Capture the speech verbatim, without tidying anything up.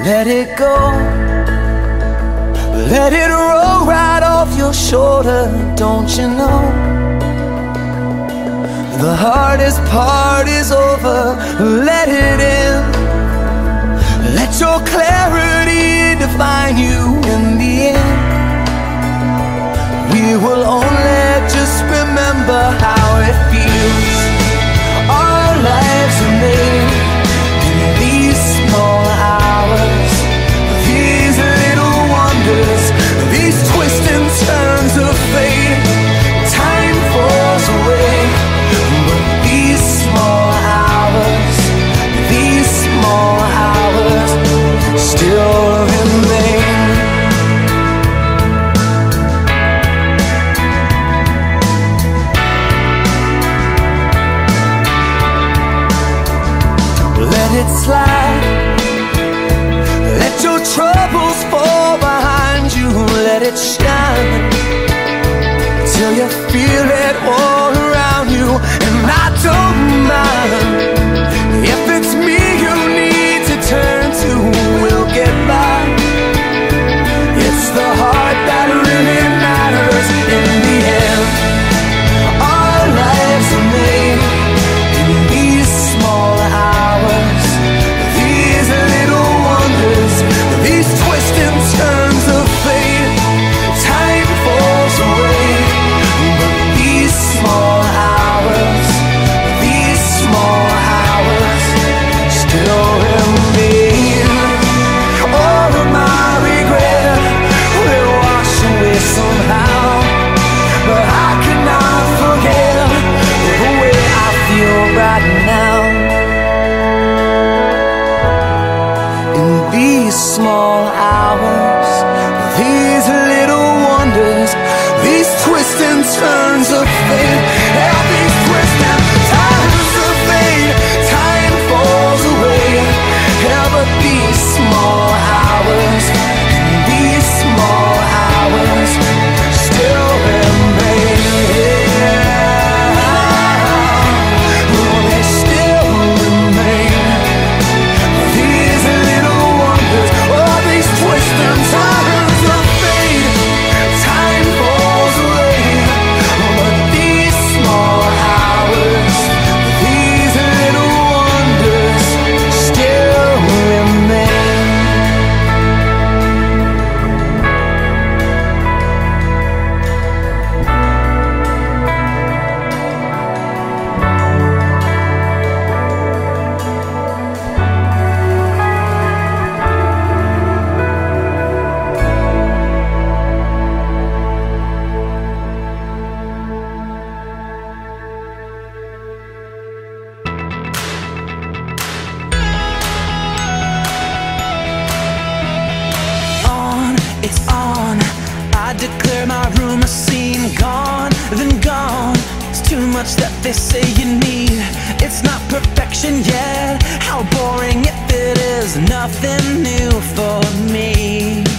let it go. Let it roll right off your shoulder, don't you know? The hardest part is over, let it in. Let your clarity define you in the end. We will only just remember how it feels. Our lives are made in these small hours, these little wonders, these twists and turns of fate. Time falls away, but these small hours, these small hours still remain. Let it slide. Let your troubles fall behind you. Let it shine till you feel it all around you. And I don't mind if it's me you need to turn to. We'll get by. It's the heart that really matters in the end. Our lives are made in these small hours, these little wonders, these twists and turns of fate. Time falls away, but these small hours, these small hours still remain. All of my regret will wash away somehow, but I cannot forget the way I feel right now. In these small hours, these little wonders, these twists and turns of fate, yeah, these twists and turns of fate. Time falls away, yeah, but these small hours, these small hours still remain. Oh, they still remain. These little wonders, oh, these twists and turns of fate. Time falls away, but these small hours, these little wonders still remain. On, it's on. I declare my room a scene. Gone, then gone. It's too much that they say you need. It's not perfection yet. How boring if it is nothing new for me.